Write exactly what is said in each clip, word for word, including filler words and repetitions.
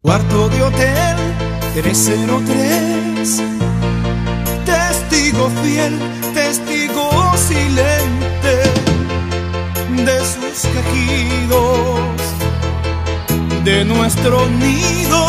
Cuarto de hotel trescientos tres, testigo fiel, testigo silente de sus quejidos, de nuestro nido.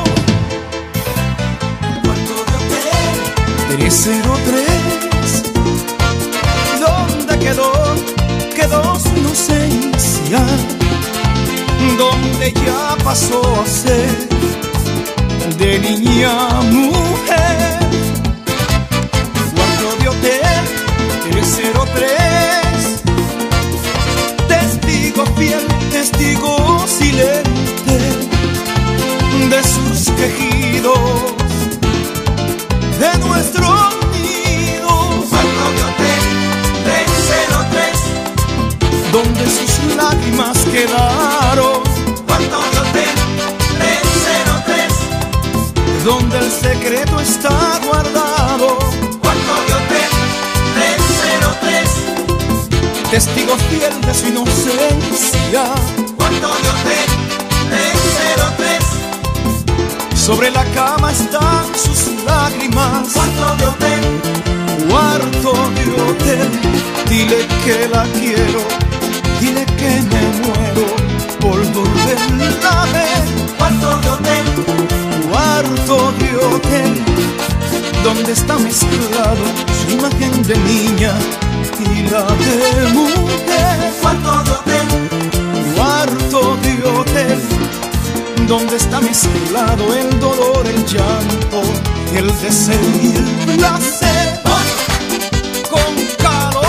Cuarto de hotel trescientos tres, ¿dónde quedó, quedó su inocencia? Donde ya pasó a ser de niña a mujer. Cuarto de hotel trescientos tres, testigo fiel, testigo silente de sus quejidos, de nuestro nido. Cuarto de hotel trescientos tres, donde sus lágrimas quedaron. Cuarto de hotel trescientos tres, donde el secreto está guardado. Cuarto de hotel trescientos tres, testigo fiel de su inocencia. Cuarto de hotel trescientos tres, sobre la cama están sus lágrimas. Cuarto de hotel, Cuarto de hotel, dile que la quiero, dile que me muero por volverla a ver. Cuarto de hotel, Cuarto de hotel, donde está mezclado su imagen de niña y la de mujer. Cuarto de hotel, Cuarto de hotel, donde está mezclado el dolor, el llanto, el deseo y el placer. Con calor.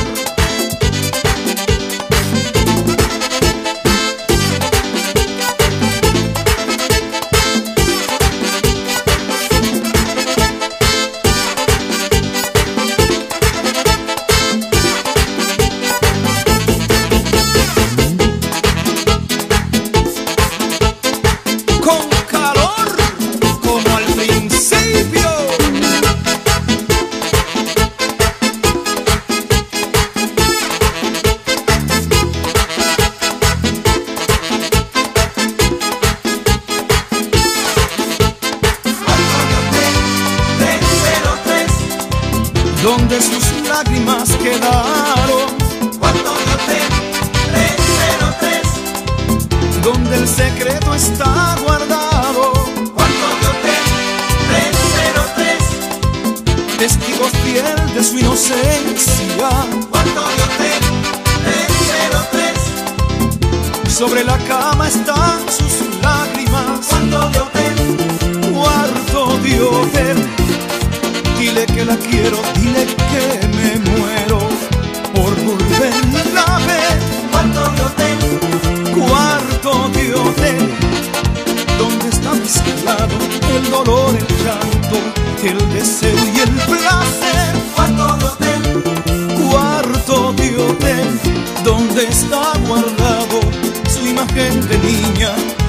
Con calor, como al principio. Donde sus lágrimas quedaron. Cuarto de hotel trescientos tres, Donde el secreto está guardado. Cuarto de hotel trescientos tres, Testigo fiel de su inocencia. Cuarto de hotel trescientos tres, Sobre la cama están sus lágrimas. Cuarto de hotel, Cuarto de hotel, dile que la quiero, dile que me muero por volverla a ver. Cuarto de hotel, Cuarto de hotel, donde está mezclado el dolor, el llanto, el deseo y el placer. Cuarto de hotel, Cuarto de hotel, donde está guardado su imagen de niña